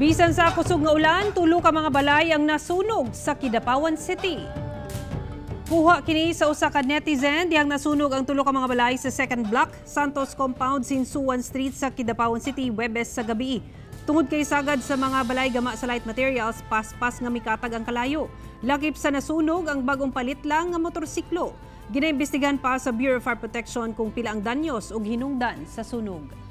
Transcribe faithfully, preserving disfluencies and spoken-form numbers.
Bisan sa kusog nga ulan, tulo ka mga balay ang nasunog sa Kidapawan City. Kuha kini sa usa ka netizen diyang nasunog ang tulo ka mga balay sa second block, Santos Compound, Sinsuan Street sa Kidapawan City, Huwebes sa gabi. Tungod kay sagad sa mga balay gama sa light materials, paspas nga mikatag ang kalayo. Lakip sa nasunog ang bagong palit lang nga motorsiklo. Ginaimbestigahan pa sa Bureau of Fire Protection kung pila ang danyos o hinungdan sa sunog.